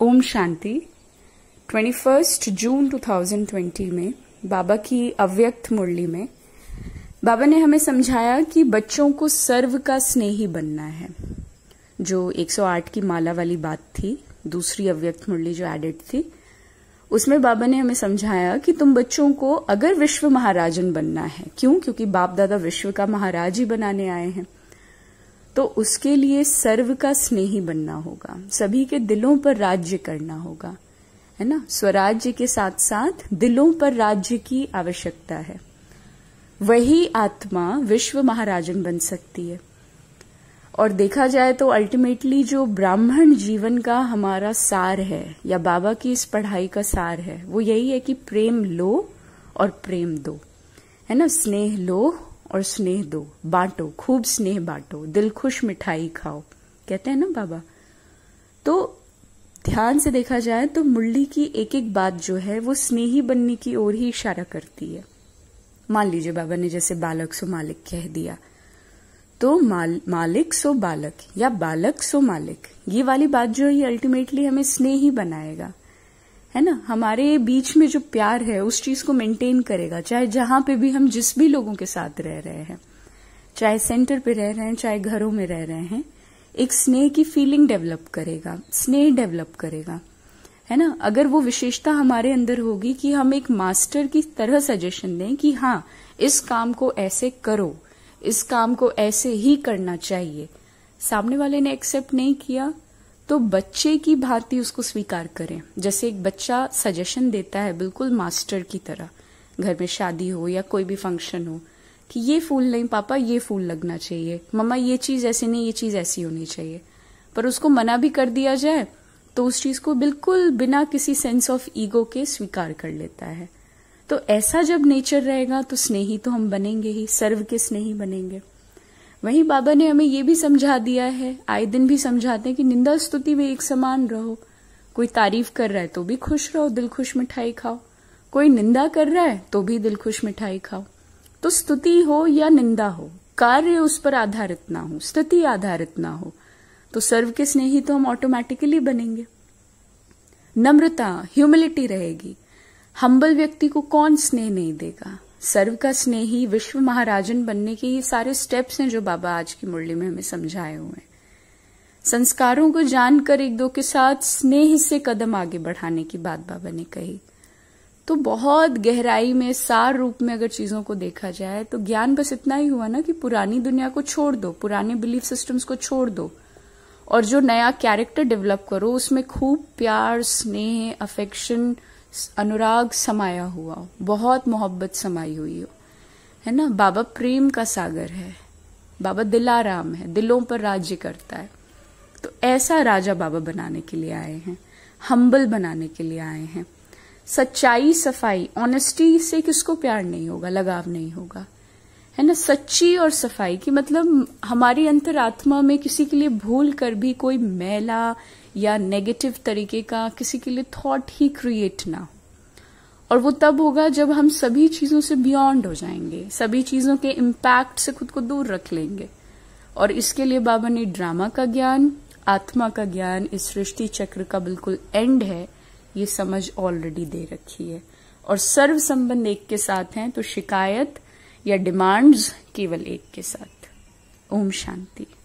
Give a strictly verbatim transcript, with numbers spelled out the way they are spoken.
ओम शांति। इक्कीस जून दो हज़ार बीस में बाबा की अव्यक्त मुरली में बाबा ने हमें समझाया कि बच्चों को सर्व का स्नेही बनना है। जो एक सौ आठ की माला वाली बात थी, दूसरी अव्यक्त मुरली जो एडिट थी, उसमें बाबा ने हमें समझाया कि तुम बच्चों को अगर विश्व महाराजन बनना है, क्यों? क्योंकि बाप दादा विश्व का महाराज ही बनाने आए हैं, तो उसके लिए सर्व का स्नेही बनना होगा, सभी के दिलों पर राज्य करना होगा, है ना। स्वराज्य के साथ साथ दिलों पर राज्य की आवश्यकता है। वही आत्मा विश्व महाराजन बन सकती है। और देखा जाए तो अल्टीमेटली जो ब्राह्मण जीवन का हमारा सार है, या बाबा की इस पढ़ाई का सार है, वो यही है कि प्रेम लो और प्रेम दो, है ना। स्नेह लो और स्नेह दो, बांटो, खूब स्नेह बांटो, दिल खुश मिठाई खाओ, कहते हैं ना बाबा। तो ध्यान से देखा जाए तो मुरली की एक एक बात जो है वो स्नेही बनने की ओर ही इशारा करती है। मान लीजिए बाबा ने जैसे बालक सो मालिक कह दिया, तो माल, मालिक सो बालक या बालक सो मालिक, ये वाली बात जो है ये अल्टीमेटली हमें स्नेही बनाएगा, है ना। हमारे बीच में जो प्यार है उस चीज को मेंटेन करेगा, चाहे जहां पे भी हम जिस भी लोगों के साथ रह रहे हैं, चाहे सेंटर पे रह रहे हैं, चाहे घरों में रह रहे हैं, एक स्नेह की फीलिंग डेवलप करेगा, स्नेह डेवलप करेगा, है ना। अगर वो विशेषता हमारे अंदर होगी कि हम एक मास्टर की तरह सजेशन दें कि हाँ, इस काम को ऐसे करो, इस काम को ऐसे ही करना चाहिए, सामने वाले ने एक्सेप्ट नहीं किया तो बच्चे की भांति उसको स्वीकार करें। जैसे एक बच्चा सजेशन देता है बिल्कुल मास्टर की तरह, घर में शादी हो या कोई भी फंक्शन हो, कि ये फूल नहीं पापा, ये फूल लगना चाहिए, मम्मा ये चीज ऐसी नहीं, ये चीज ऐसी होनी चाहिए, पर उसको मना भी कर दिया जाए तो उस चीज को बिल्कुल बिना किसी सेंस ऑफ ईगो के स्वीकार कर लेता है। तो ऐसा जब नेचर रहेगा तो स्नेही तो हम बनेंगे ही, सर्व के स्नेही बनेंगे। वहीं बाबा ने हमें ये भी समझा दिया है, आए दिन भी समझाते हैं कि निंदा स्तुति में एक समान रहो। कोई तारीफ कर रहा है तो भी खुश रहो, दिल खुश मिठाई खाओ, कोई निंदा कर रहा है तो भी दिल खुश मिठाई खाओ। तो स्तुति हो या निंदा हो, कार्य उस पर आधारित ना हो, स्तुति आधारित ना हो, तो सर्व के स्नेही तो हम ऑटोमेटिकली बनेंगे। नम्रता, ह्यूमिलिटी रहेगी। हम्बल व्यक्ति को कौन स्नेह नहीं देगा। सर्व का स्नेही विश्व महाराजन बनने के ये सारे स्टेप्स हैं जो बाबा आज की मुरली में हमें समझाए हुए हैं। संस्कारों को जानकर एक दो के साथ स्नेह से कदम आगे बढ़ाने की बात बाबा ने कही। तो बहुत गहराई में, सार रूप में अगर चीजों को देखा जाए तो ज्ञान बस इतना ही हुआ ना कि पुरानी दुनिया को छोड़ दो, पुराने बिलीफ सिस्टम्स को छोड़ दो, और जो नया कैरेक्टर डेवलप करो उसमें खूब प्यार, स्नेह, अफेक्शन, अनुराग समाया हुआ हो, बहुत मोहब्बत समाई हुई हो, है ना। बाबा प्रेम का सागर है, बाबा दिलाराम है, दिलों पर राज्य करता है। तो ऐसा राजा बाबा बनाने के लिए आए हैं, हम्बल बनाने के लिए आए हैं। सच्चाई, सफाई, ऑनेस्टी से किसको प्यार नहीं होगा, लगाव नहीं होगा, है ना। सच्ची और सफाई की मतलब हमारी अंतरात्मा में किसी के लिए भूल कर भी कोई मैला या नेगेटिव तरीके का किसी के लिए थॉट ही क्रिएट ना हो। और वो तब होगा जब हम सभी चीजों से बियॉन्ड हो जाएंगे, सभी चीजों के इम्पैक्ट से खुद को दूर रख लेंगे। और इसके लिए बाबा ने ड्रामा का ज्ञान, आत्मा का ज्ञान, इस सृष्टि चक्र का बिल्कुल एंड है, ये समझ ऑलरेडी दे रखी है। और सर्व संबंध एक के साथ हैं तो शिकायत या डिमांड्स केवल एक के साथ। ओम शांति।